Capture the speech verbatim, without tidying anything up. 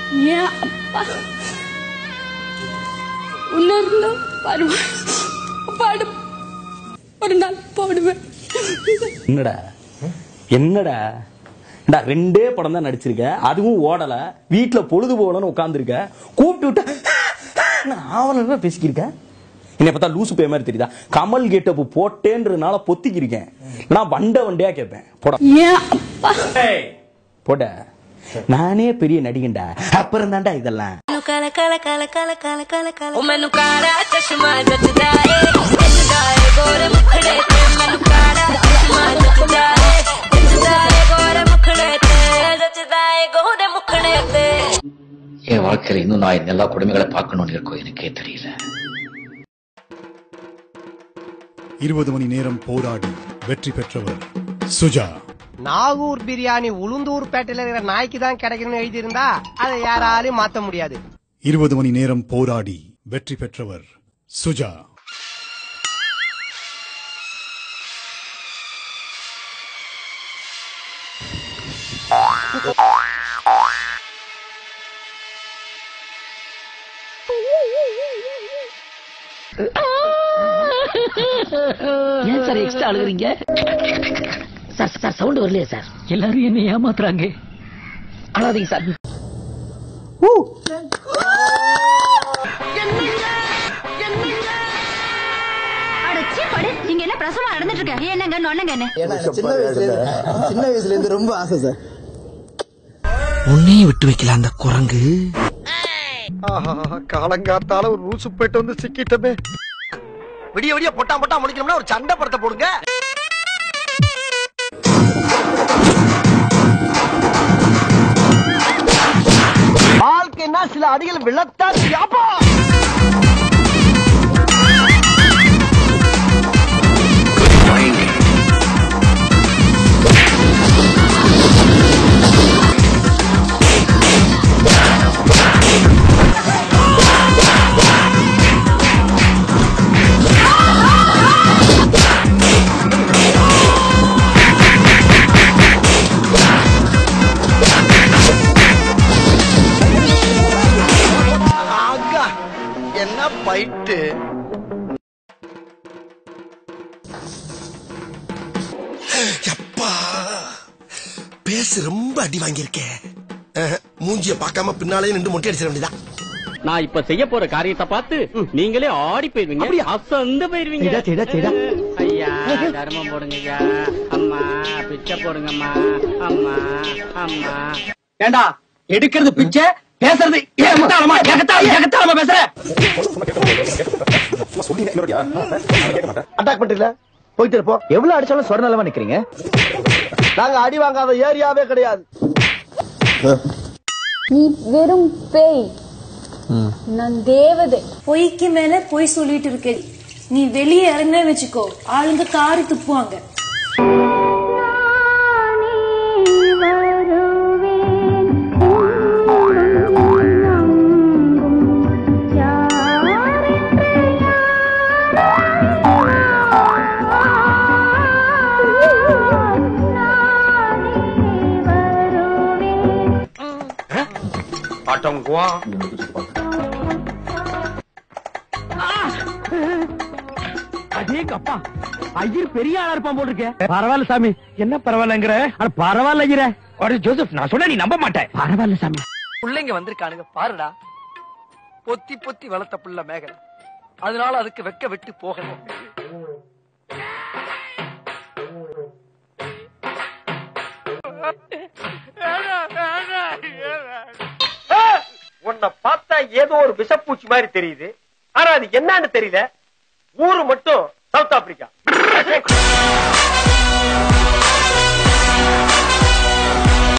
ஏன் அப்பா உணர்ந்தா பாடு ஒரு நாள் போடுவேன். என்னடா என்னடா ரெண்டே படம் தான் நடிச்சிருக்க, அதுவும் ஓடல, வீட்டுல பொழுது போகலன்னு உட்காந்துருக்க, கூப்பிட்டு விட்டு ஆவல பேசிக்கிருக்க. என்னை பார்த்தா லூசு பே மாதிரி தெரியுதா? கமல் கெட்டப்பு போட்டேன்றதுனால பொத்திக்கிருக்கேன், நான் வண்ட வண்டையா கேட்பேன். போட போட நானே பெரிய நடிகண்டா, அப்புறம் தாண்டா இதெல்லாம். என் வாழ்க்கையில இன்னும் நான் எல்லா குடும்பங்களை பார்க்கணும்னு இருக்கோம், எனக்கே தெரியல. இருபது மணி நேரம் போராடி வெற்றி பெற்றவர் சுஜா. நாகூர் பிரியாணி உளுந்தூர் பேட்டையில இருக்கிற நாய்க்கு தான் கிடைக்கணும்னு எழுதியிருந்தா அதை யாராலையும் மாத்த முடியாது. இருபது மணி நேரம் போராடி வெற்றி பெற்றவர் சுஜா. ஏன் சார் எக்ஸ்ட்ரா அழுகுறீங்க? சார் சார் சவுண்ட் வரலையே சார், எல்லாரும் என்ன ஏமாத்துறாங்க. அழாதீங்க சார். இங்க என்ன பிரசவம் நடந்துட்டு இருக்க? என்னங்க நொண்ணுங்க என்ன? சின்ன வயசுல சின்ன வயசுல இருந்து ரொம்ப ஆசை சார். உன்னையும் விட்டு வைக்கல அந்த குரங்கு. காலங்காத்தால ஒரு ரூசு போயிட்டு வந்து சிக்கிட்டமே. விடிய விடிய பொட்டா பொட்டா முடிக்கணும்னா ஒரு சண்டை படத்தை போடுங்க. வாழ்க்கைன்னா சில அடிகள் விழத்தான். என்ன பைட்டு பேச ரொம்ப அடி வாங்கியிருக்கேன். மூஞ்சிய பார்க்காம பின்னாலே நின்று மொட்டை அடிச்சிட வேண்டியதான். நான் இப்ப செய்ய போற காரியத்தை பார்த்து நீங்களே ஆடி போயிருவீங்க, அசந்து போயிருவீங்க. ஐயா தர்மம் போடுங்க ஐயா, அம்மா பிச்சை போடுங்கம்மா, அம்மா அம்மா. ஏண்டா எடுக்கிறது பிச்சை, பேசுறது ஏகத்தாளமா ஏகத்தாளமா ஏகத்தாளமா பேசுற. அட்டாக் பண்றீங்களா? போயிட்டு இருப்போம். எவ்வளவு அடிச்சாலும் சொர நிலமா நிக்கிறீங்க. நாங்க அடி வாங்காத ஏரியாவே கிடையாது. நீ வெறும் பேய், நான் தேவதை. பொய்க்கு மேல பொய் சொல்லிட்டு இருக்க. நீ வெளியே இறங்க வச்சுக்கோ, ஆளுங்க காரி துப்புவாங்க. அப்பா ஐயர் பெரிய ஆளா இருப்பான் போல் இருக்க. பரவாயில்ல சாமி. என்ன பரவாயில்லங்கிற? பரவாயில்ல ஜோசப், நான் சொன்ன நீ நம்ப மாட்டேன். பரவாயில்ல சாமி. பிள்ளைங்க வந்திருக்கானுங்க பாருடா. பொத்தி பொத்தி வளர்த்த புள்ள மேகலை, அதனால அதுக்கு வெக்க விட்டு போகல. உன்னை பார்த்தா ஏதோ ஒரு விஷப்பூச்சி மாதிரி தெரியுது, ஆனா அது என்னன்னு தெரியல. ஊரு மட்டும் சவுத் ஆப்பிரிக்கா.